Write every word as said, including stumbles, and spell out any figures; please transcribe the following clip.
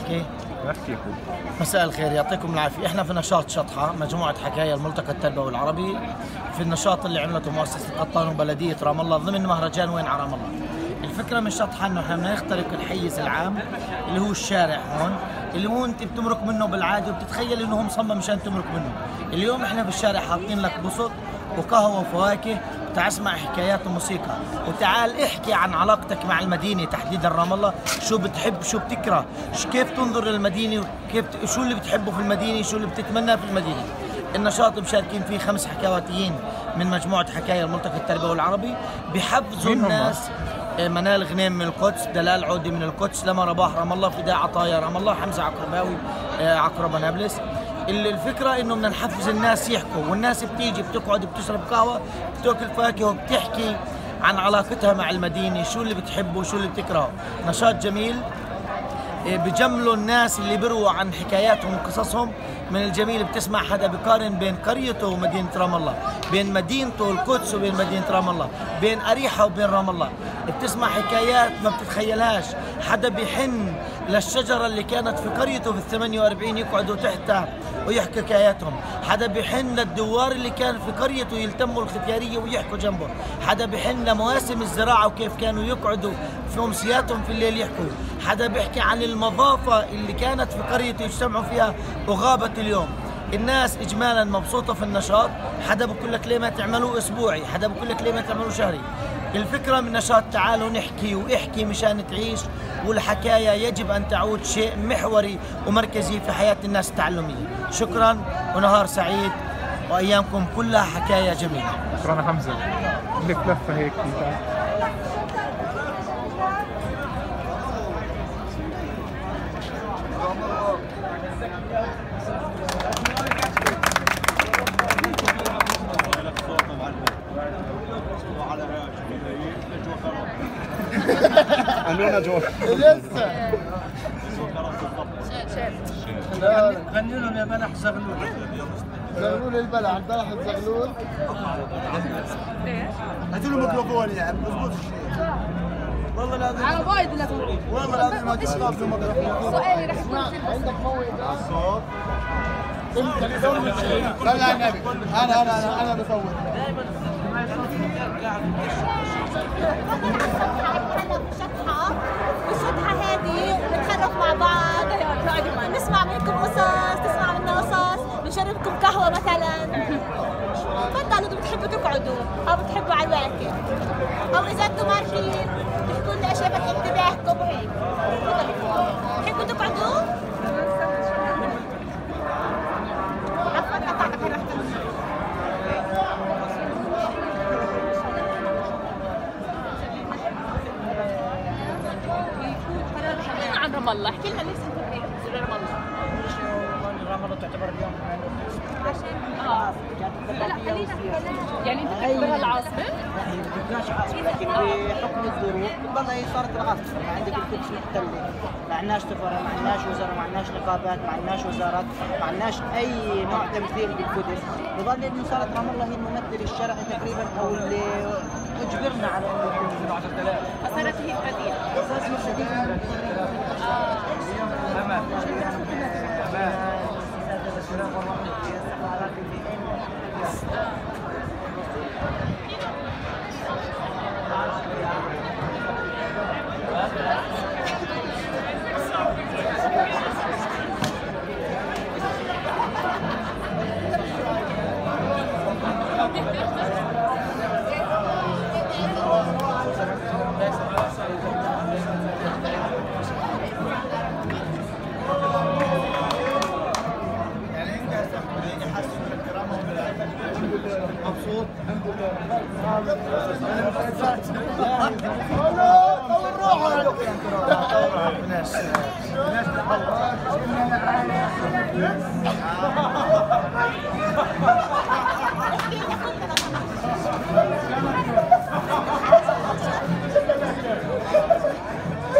احكي؟ بحكي. مساء الخير، يعطيكم العافيه. احنا في نشاط شطحه، مجموعه حكايا الملتقى التربوي العربي، في النشاط اللي عملته مؤسسه قطان وبلديه رام الله ضمن مهرجان وين على رام الله. الفكره من شطحه انه احنا بدنا نخترق الحيز العام اللي هو الشارع هون، اللي هو انت بتمرق منه بالعاده وبتتخيل انه هو مصمم مشان تمرق منه. اليوم احنا في الشارع حاطين لك بسط وقهوه وفواكه، تعال اسمع حكايات وموسيقى، وتعال احكي عن علاقتك مع المدينه تحديدا رام الله، شو بتحب شو بتكره، كيف تنظر للمدينه، وكيف شو اللي بتحبه في المدينه، شو اللي بتتمناه في المدينه. النشاط مشاركين فيه خمس حكواتيين من مجموعه حكايا الملتقى التربوي العربي، بيحفزوا الناس. منال غنيم من القدس، دلال عودي من القدس، لما رباح رام الله، فداء عطايا رام الله، حمزه عقرباوي عقربه نابلس. الفكره انه بدنا نحفز الناس يحكوا، والناس بتيجي بتقعد بتشرب قهوه بتاكل فاكهه وبتحكي عن علاقتها مع المدينه، شو اللي بتحبه وشو اللي بتكرهه. نشاط جميل بجملوا الناس اللي بيرووا عن حكاياتهم وقصصهم. من الجميل بتسمع حدا بقارن بين قريته ومدينه رام الله، بين مدينته القدس وبين مدينه رام الله، بين اريحه وبين رام الله. بتسمع حكايات ما بتتخيلهاش، حدا بيحن للشجره اللي كانت في قريته في الثمانية وأربعين يقعدوا تحتها ويحكوا حكاياتهم، حدا بيحن للدوار اللي كان في قريته يلتموا الختياريه ويحكوا جنبه، حدا بيحن لمواسم الزراعه وكيف كانوا يقعدوا في امسياتهم في الليل يحكوا، حدا بيحكي عن المظافه اللي كانت في قريته يجتمعوا فيها وغابت اليوم. الناس اجمالا مبسوطه في النشاط، حدا بقول لك ليه ما تعملوه اسبوعي، حدا بقول لك ليه ما تعملوه شهري. الفكره من نشاط تعالوا نحكي واحكي مشان تعيش، والحكايه يجب ان تعود شيء محوري ومركزي في حياه الناس التعلميه. شكرا ونهار سعيد وايامكم كلها حكايه جميله. شكرا حمزه. لك لفه هيك قالونا جوا لسه غني لهم يا بلح زغلول. زغلول البلح، البلح الزغلول. هاتوا له ميكروفون يا عم اضبط الشيء. والله العظيم على وايد لازم، والله العظيم ما تشرب له ميكروفون. سؤالي رح يكون عندك موعد الصوت. انت اللي بتصور الشيء. صلي على النبي. انا انا انا انا بصور. دائما شطحة والشطحة هذه بنتعرف مع بعض، نسمع منكم قصص، تسمع منا قصص، بنشربكم قهوة مثلا. تفضلوا إذا بتحبوا تقعدوا أو بتحبوا على الواقف، أو إذا أنتم ماركين تحكوا لنا أشياء بدها انتباهكم وهيك. بتحبوا تقعدوا؟ عفوا قطعتك هلا. رام الله، احكي لنا ليش انت رام الله؟ رام الله تعتبر اليوم عشان اه يعني انت تعتبرها العاصمه؟ لا هي ما بتبقاش عاصمه، لكن بحكم الظروف بتضل هي صارت العاصمه. عندك القدس محتله، ما عندناش سفراء، ما عندناش وزراء، ما عندناش نقابات، ما عندناش وزارات، ما عندناش اي نوع تمثيل بالقدس. بضل انه صارت رام الله هي الممثل الشرعي تقريبا او اللي اجبرنا على انه يكون من عشرة آلاف. فصارت هي البديل. صارت هي البديل. تمام. مبسوط الحمد لله.